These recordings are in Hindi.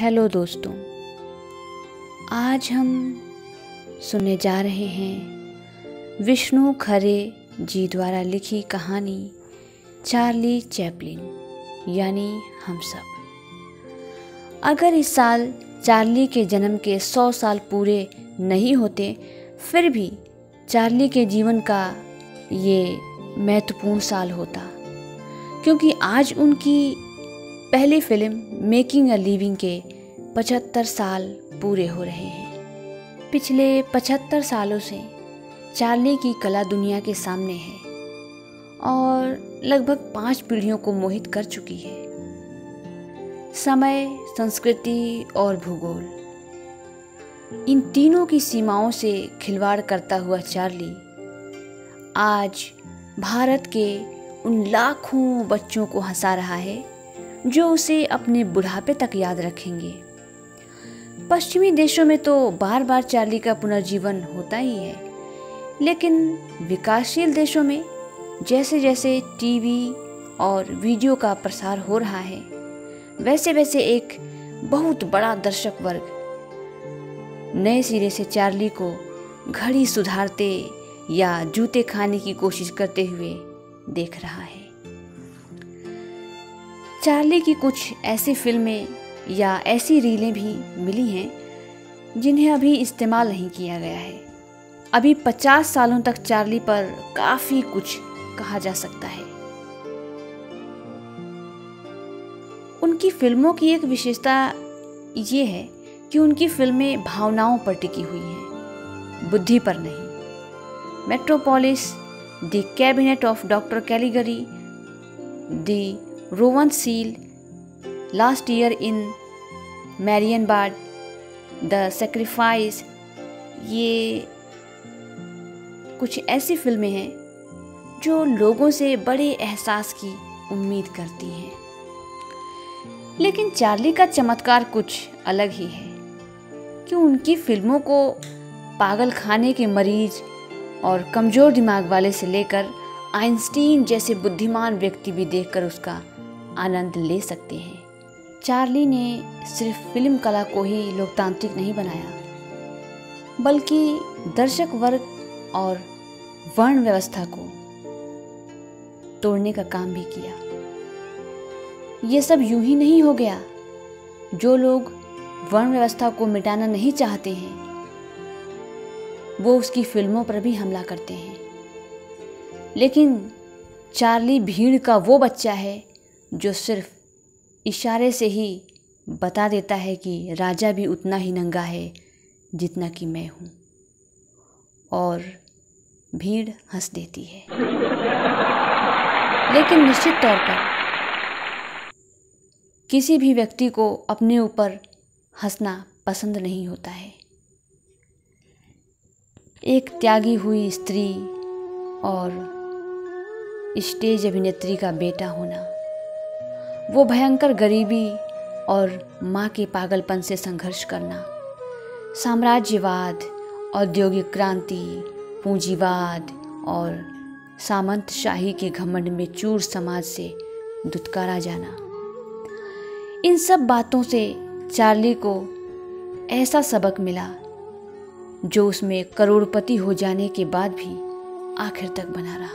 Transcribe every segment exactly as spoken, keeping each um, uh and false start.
हेलो दोस्तों, आज हम सुनने जा रहे हैं विष्णु खरे जी द्वारा लिखी कहानी चार्ली चैपलिन यानी हम सब। अगर इस साल चार्ली के जन्म के सौ साल पूरे नहीं होते, फिर भी चार्ली के जीवन का ये महत्वपूर्ण साल होता, क्योंकि आज उनकी पहली फिल्म मेकिंग अ लिविंग के पचहत्तर साल पूरे हो रहे हैं। पिछले पचहत्तर सालों से चार्ली की कला दुनिया के सामने है और लगभग पाँच पीढ़ियों को मोहित कर चुकी है। समय, संस्कृति और भूगोल, इन तीनों की सीमाओं से खिलवाड़ करता हुआ चार्ली आज भारत के उन लाखों बच्चों को हंसा रहा है जो उसे अपने बुढ़ापे तक याद रखेंगे। पश्चिमी देशों में तो बार बार चार्ली का पुनर्जीवन होता ही है, लेकिन विकासशील देशों में जैसे जैसे टीवी और वीडियो का प्रसार हो रहा है, वैसे वैसे एक बहुत बड़ा दर्शक वर्ग नए सिरे से चार्ली को घड़ी सुधारते या जूते खाने की कोशिश करते हुए देख रहा है। चार्ली की कुछ ऐसी फिल्में या ऐसी रीलें भी मिली हैं जिन्हें अभी इस्तेमाल नहीं किया गया है। अभी पचास सालों तक चार्ली पर काफ़ी कुछ कहा जा सकता है। उनकी फिल्मों की एक विशेषता ये है कि उनकी फिल्में भावनाओं पर टिकी हुई हैं, बुद्धि पर नहीं। Metropolis, the Cabinet of Doctor Caligari, the Rowan Seal, Last Year in Marienbad, the Sacrifice, ये कुछ ऐसी फिल्में हैं जो लोगों से बड़े एहसास की उम्मीद करती हैं। लेकिन चार्ली का चमत्कार कुछ अलग ही है कि उनकी फिल्मों को पागल खाने के मरीज और कमज़ोर दिमाग वाले से लेकर आइंस्टीन जैसे बुद्धिमान व्यक्ति भी देखकर उसका आनंद ले सकते हैं। चार्ली ने सिर्फ फिल्म कला को ही लोकतांत्रिक नहीं बनाया, बल्कि दर्शक वर्ग और वर्ण व्यवस्था को तोड़ने का काम भी किया। ये सब यूं ही नहीं हो गया। जो लोग वर्ण व्यवस्था को मिटाना नहीं चाहते हैं, वो उसकी फिल्मों पर भी हमला करते हैं। लेकिन चार्ली भीड़ का वो बच्चा है जो सिर्फ इशारे से ही बता देता है कि राजा भी उतना ही नंगा है जितना कि मैं हूँ, और भीड़ हंस देती है। लेकिन निश्चित तौर पर किसी भी व्यक्ति को अपने ऊपर हंसना पसंद नहीं होता है। एक त्यागी हुई स्त्री और स्टेज अभिनेत्री का बेटा होना, वो भयंकर गरीबी और माँ के पागलपन से संघर्ष करना, साम्राज्यवाद, औद्योगिक क्रांति, पूंजीवाद और सामंतशाही के घमंड में चूर समाज से दुत्कारा जाना, इन सब बातों से चार्ली को ऐसा सबक मिला जो उसमें करोड़पति हो जाने के बाद भी आखिर तक बना रहा।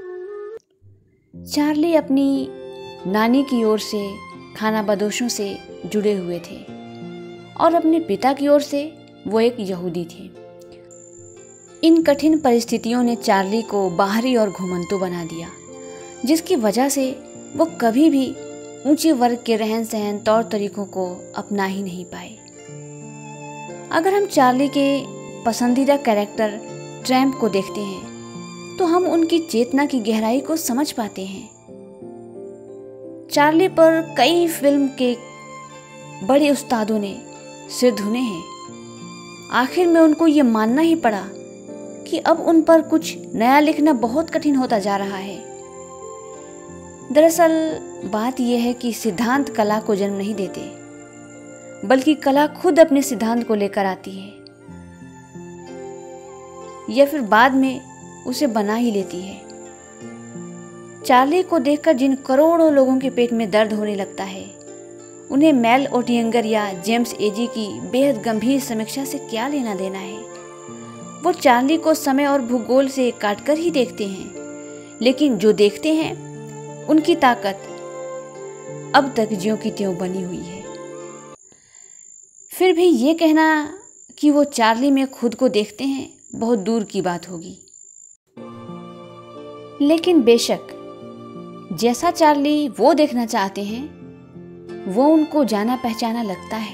चार्ली अपनी नानी की ओर से खानाबदोशों से जुड़े हुए थे और अपने पिता की ओर से वो एक यहूदी थे। इन कठिन परिस्थितियों ने चार्ली को बाहरी और घुमंतु बना दिया, जिसकी वजह से वो कभी भी ऊंचे वर्ग के रहन सहन तौर तरीकों को अपना ही नहीं पाए। अगर हम चार्ली के पसंदीदा कैरेक्टर ट्रैम्प को देखते हैं तो हम उनकी चेतना की गहराई को समझ पाते हैं। चार्ली पर कई फिल्म के बड़े उस्तादों ने सिर धुने हैं। आखिर में उनको ये मानना ही पड़ा कि अब उन पर कुछ नया लिखना बहुत कठिन होता जा रहा है। दरअसल बात यह है कि सिद्धांत कला को जन्म नहीं देते, बल्कि कला खुद अपने सिद्धांत को लेकर आती है या फिर बाद में उसे बना ही लेती है। चार्ली को देखकर जिन करोड़ों लोगों के पेट में दर्द होने लगता है, उन्हें मेल ओटियंगर या जेम्स एजी की बेहद गंभीर समीक्षा से क्या लेना देना है। वो चार्ली को समय और भूगोल से काटकर ही देखते हैं, लेकिन जो देखते हैं उनकी ताकत अब तक ज्यों की त्यों बनी हुई है। फिर भी ये कहना कि वो चार्ली में खुद को देखते हैं बहुत दूर की बात होगी। लेकिन बेशक जैसा चार्ली वो देखना चाहते हैं वो उनको जाना पहचाना लगता है।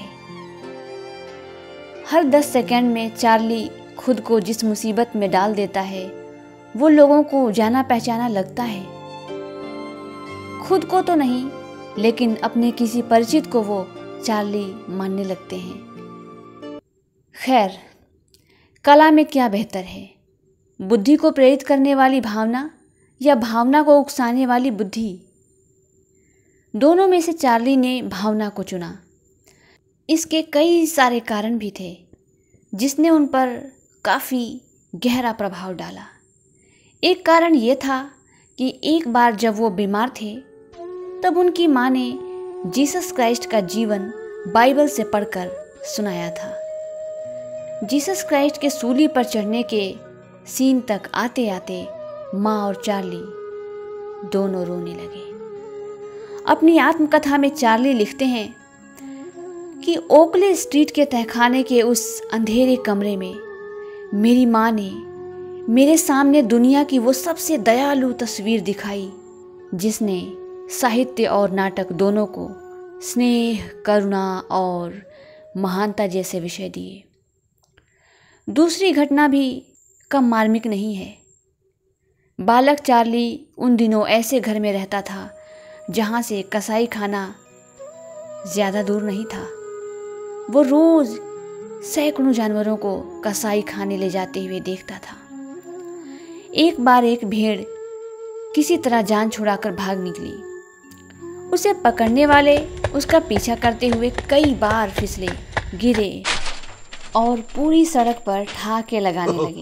हर दस सेकंड में चार्ली खुद को जिस मुसीबत में डाल देता है वो लोगों को जाना पहचाना लगता है। खुद को तो नहीं, लेकिन अपने किसी परिचित को वो चार्ली मानने लगते हैं। खैर, कला में क्या बेहतर है, बुद्धि को प्रेरित करने वाली भावना या भावना को उकसाने वाली बुद्धि? दोनों में से चार्ली ने भावना को चुना। इसके कई सारे कारण भी थे जिसने उन पर काफ़ी गहरा प्रभाव डाला। एक कारण ये था कि एक बार जब वो बीमार थे तब उनकी माँ ने जीसस क्राइस्ट का जीवन बाइबल से पढ़कर सुनाया था। जीसस क्राइस्ट के सूली पर चढ़ने के सीन तक आते आते माँ और चार्ली दोनों रोने लगे। अपनी आत्मकथा में चार्ली लिखते हैं कि ओकले स्ट्रीट के तहखाने के उस अंधेरे कमरे में मेरी माँ ने मेरे सामने दुनिया की वो सबसे दयालु तस्वीर दिखाई जिसने साहित्य और नाटक दोनों को स्नेह, करुणा और महानता जैसे विषय दिए। दूसरी घटना भी कम मार्मिक नहीं है। बालक चार्ली उन दिनों ऐसे घर में रहता था जहाँ से कसाई खाना ज़्यादा दूर नहीं था। वो रोज़ सैकड़ों जानवरों को कसाई खाने ले जाते हुए देखता था। एक बार एक भेड़ किसी तरह जान छुड़ाकर भाग निकली। उसे पकड़ने वाले उसका पीछा करते हुए कई बार फिसले, गिरे और पूरी सड़क पर ठहाके लगाने लगे।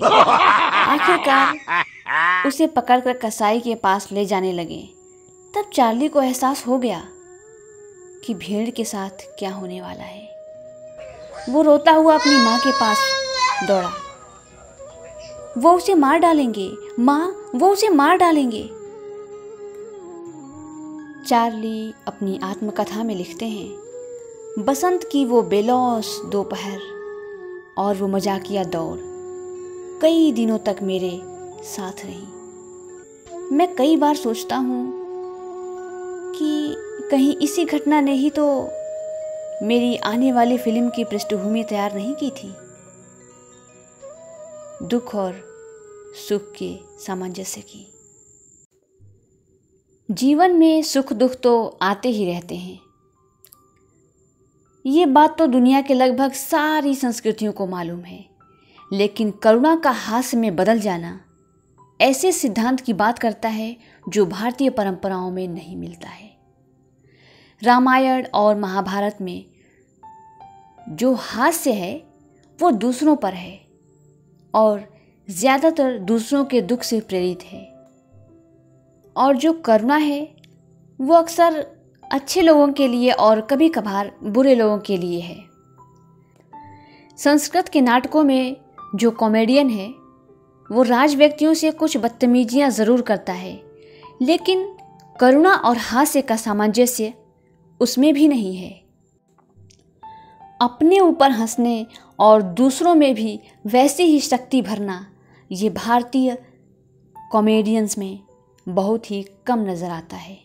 आखिरकार उसे पकड़कर कसाई के पास ले जाने लगे। तब चार्ली को एहसास हो गया कि भेड़ के साथ क्या होने वाला है। वो रोता हुआ अपनी माँ के पास दौड़ा। वो उसे मार डालेंगे, माँ, वो उसे मार डालेंगे। चार्ली अपनी आत्मकथा में लिखते हैं, बसंत की वो बेलौस दोपहर और वो मजाकिया दौड़ कई दिनों तक मेरे साथ रही। मैं कई बार सोचता हूँ कि कहीं इसी घटना ने ही तो मेरी आने वाली फिल्म की पृष्ठभूमि तैयार नहीं की थी। दुख और सुख के सामंजस्य की। जीवन में सुख दुख तो आते ही रहते हैं। ये बात तो दुनिया के लगभग सारी संस्कृतियों को मालूम है। लेकिन करुणा का हास्य में बदल जाना ऐसे सिद्धांत की बात करता है जो भारतीय परंपराओं में नहीं मिलता है। रामायण और महाभारत में जो हास्य है वो दूसरों पर है और ज़्यादातर दूसरों के दुख से प्रेरित है, और जो करुणा है वो अक्सर अच्छे लोगों के लिए और कभी कभार बुरे लोगों के लिए है। संस्कृत के नाटकों में जो कॉमेडियन है वो राज व्यक्तियों से कुछ बदतमीजियां ज़रूर करता है, लेकिन करुणा और हास्य का सामंजस्य उसमें भी नहीं है। अपने ऊपर हंसने और दूसरों में भी वैसी ही शक्ति भरना ये भारतीय कॉमेडियंस में बहुत ही कम नज़र आता है।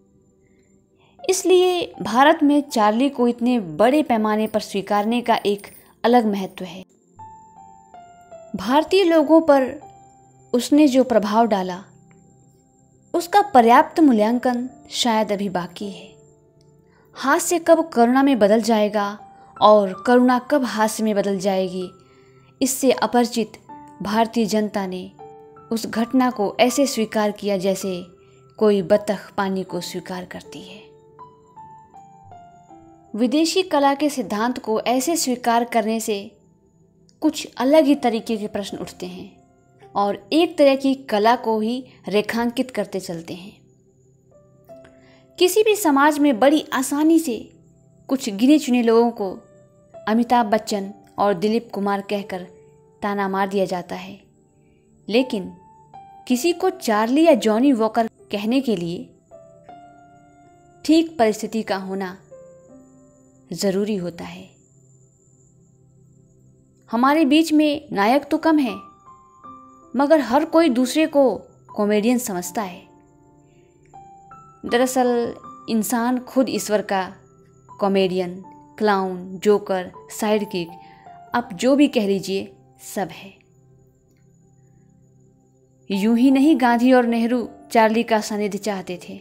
इसलिए भारत में चार्ली को इतने बड़े पैमाने पर स्वीकारने का एक अलग महत्व है। भारतीय लोगों पर उसने जो प्रभाव डाला उसका पर्याप्त मूल्यांकन शायद अभी बाकी है। हास्य कब करुणा में बदल जाएगा और करुणा कब हास्य में बदल जाएगी, इससे अपरिचित भारतीय जनता ने उस घटना को ऐसे स्वीकार किया जैसे कोई बतख पानी को स्वीकार करती है। विदेशी कला के सिद्धांत को ऐसे स्वीकार करने से कुछ अलग ही तरीके के प्रश्न उठते हैं और एक तरह की कला को ही रेखांकित करते चलते हैं। किसी भी समाज में बड़ी आसानी से कुछ गिने चुने लोगों को अमिताभ बच्चन और दिलीप कुमार कहकर ताना मार दिया जाता है, लेकिन किसी को चार्ली या जॉनी वॉकर कहने के लिए ठीक परिस्थिति का होना जरूरी होता है। हमारे बीच में नायक तो कम है, मगर हर कोई दूसरे को कॉमेडियन समझता है। दरअसल इंसान खुद ईश्वर का comedian, clown, joker, sidekick, आप जो भी कह लीजिए, सब है। यूं ही नहीं गांधी और नेहरू चार्ली का सानिध्य चाहते थे।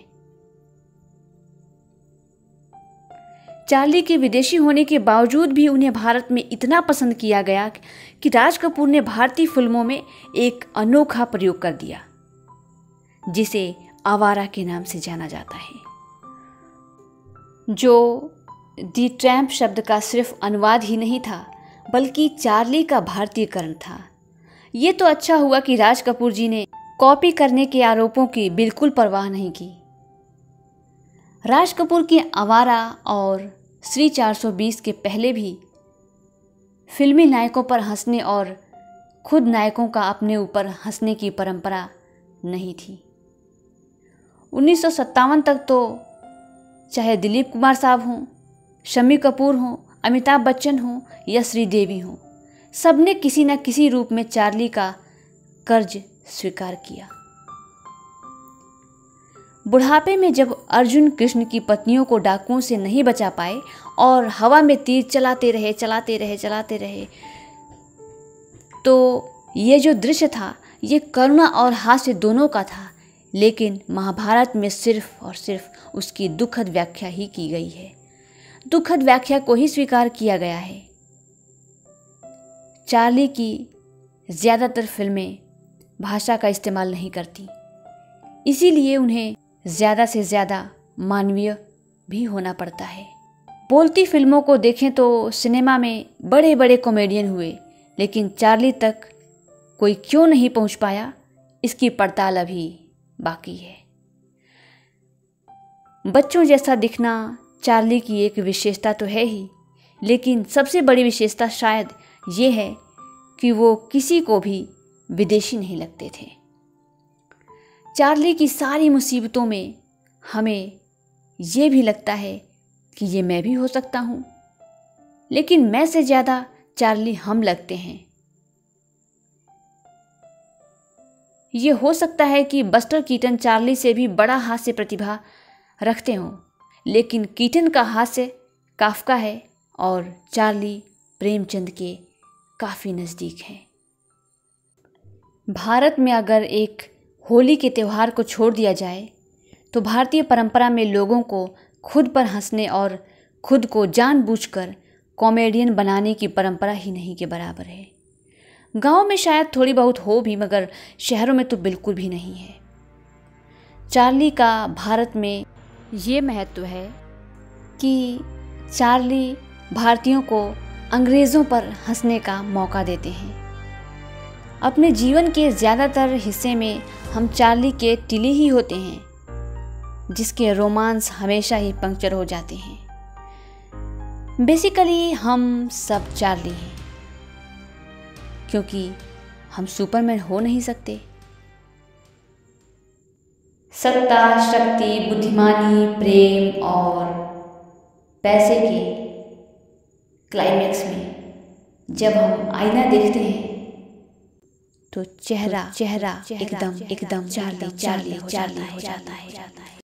चार्ली के विदेशी होने के बावजूद भी उन्हें भारत में इतना पसंद किया गया कि राज कपूर ने भारतीय फिल्मों में एक अनोखा प्रयोग कर दिया, जिसे आवारा के नाम से जाना जाता है, जो दी ट्रैम्प शब्द का सिर्फ अनुवाद ही नहीं था, बल्कि चार्ली का भारतीयकरण था। ये तो अच्छा हुआ कि राज कपूर जी ने कॉपी करने के आरोपों की बिल्कुल परवाह नहीं की। राज कपूर की आवारा और श्री चार सौ बीस के पहले भी फिल्मी नायकों पर हंसने और खुद नायकों का अपने ऊपर हंसने की परंपरा नहीं थी। उन्नीस सौ सत्तावन तक तो चाहे दिलीप कुमार साहब हों, शम्मी कपूर हों, अमिताभ बच्चन हों या श्रीदेवी हों, सबने किसी न किसी रूप में चार्ली का कर्ज स्वीकार किया। बुढ़ापे में जब अर्जुन कृष्ण की पत्नियों को डाकुओं से नहीं बचा पाए और हवा में तीर चलाते रहे चलाते रहे चलाते रहे तो ये जो दृश्य था, ये करुणा और हास्य दोनों का था, लेकिन महाभारत में सिर्फ और सिर्फ उसकी दुखद व्याख्या ही की गई है। दुखद व्याख्या को ही स्वीकार किया गया है। चार्ली की ज़्यादातर फिल्में भाषा का इस्तेमाल नहीं करती, इसीलिए उन्हें ज़्यादा से ज़्यादा मानवीय भी होना पड़ता है। बोलती फिल्मों को देखें तो सिनेमा में बड़े बड़े कॉमेडियन हुए, लेकिन चार्ली तक कोई क्यों नहीं पहुंच पाया, इसकी पड़ताल अभी बाकी है। बच्चों जैसा दिखना चार्ली की एक विशेषता तो है ही, लेकिन सबसे बड़ी विशेषता शायद ये है कि वो किसी को भी विदेशी नहीं लगते थे। चार्ली की सारी मुसीबतों में हमें ये भी लगता है कि ये मैं भी हो सकता हूँ, लेकिन मैं से ज़्यादा चार्ली हम लगते हैं। ये हो सकता है कि बस्टर कीटन चार्ली से भी बड़ा हास्य प्रतिभा रखते हों, लेकिन कीटन का हास्य काफ्का है और चार्ली प्रेमचंद के काफ़ी नज़दीक है। भारत में अगर एक होली के त्यौहार को छोड़ दिया जाए तो भारतीय परंपरा में लोगों को खुद पर हंसने और खुद को जानबूझकर कॉमेडियन बनाने की परंपरा ही नहीं के बराबर है। गांव में शायद थोड़ी बहुत हो भी, मगर शहरों में तो बिल्कुल भी नहीं है। चार्ली का भारत में ये महत्व है कि चार्ली भारतीयों को अंग्रेज़ों पर हंसने का मौका देते हैं। अपने जीवन के ज़्यादातर हिस्से में हम चार्ली के टिले ही होते हैं, जिसके रोमांस हमेशा ही पंक्चर हो जाते हैं। बेसिकली हम सब चार्ली हैं, क्योंकि हम सुपरमैन हो नहीं सकते। सत्ता, शक्ति, बुद्धिमानी, प्रेम और पैसे के क्लाइमैक्स में जब हम आईना देखते हैं तो चेहरा चेहरा एकदम एकदम चार्ली चार्ली चार्ली हो जाता है।